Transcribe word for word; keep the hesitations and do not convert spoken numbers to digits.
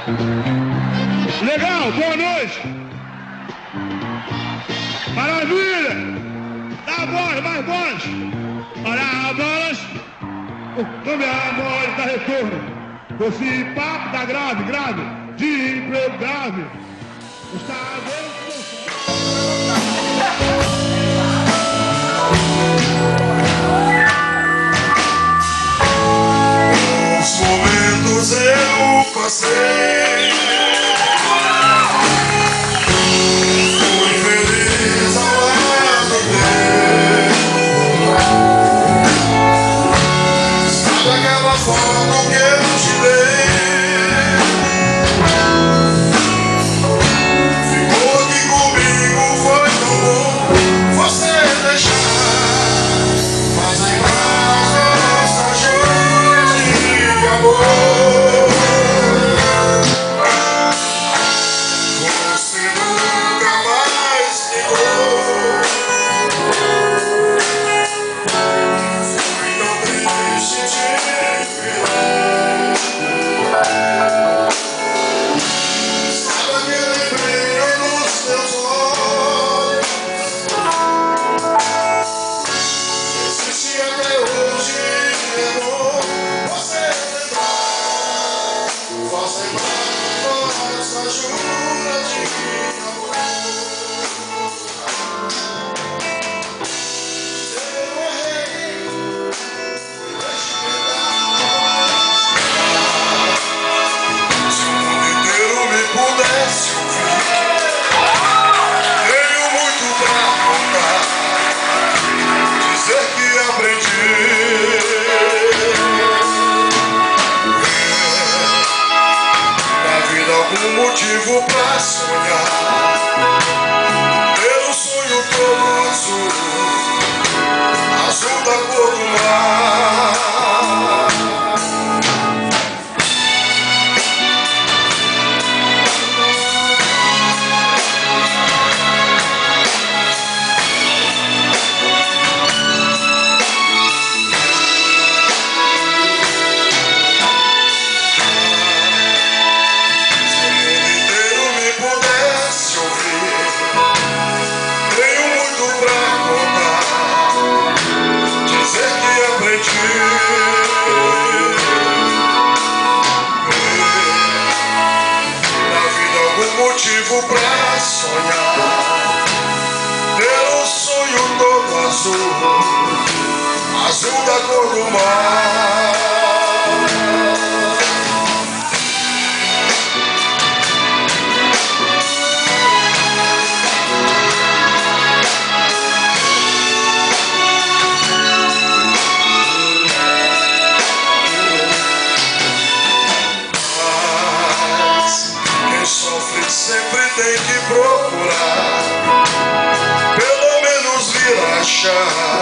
Legal, boa noite. Maravilha. Dá a voz, mais voz. Olha a voz. O meu amor dá retorno. Esse papo tá grave, grave. De emprego grave. Está vendo? Os momentos eu passei, fui feliz ao lado dele. Sabe aquela foto que eu te dei? Ficou aqui comigo, foi tão bom você deixar. Fazem mais essa jura de amor. Você nunca mais ligou. Foi tão triste te ver. Sabe aquele brilho nos teus olhos? Existe até hoje, amor. Você lembrar. Fazem mais essa jura de amor. Eu errei, deixe-me dar. Se o mundo inteiro me pudesse ouvir, tenho muito pra contar, dizer que aprendi. Na vida algum motivo pra sonhar, ter um sonho todo azul, azul da cor do mar. Se o mundo inteiro me pudesse ouvir, tenho muito pra contar, dizer que aprendi. Na vida algum motivo pra sonhar, ter um sonho todo azul, azul da cor do mar. Mas quem sofre sempre tem que procurar, pelo menos vir achar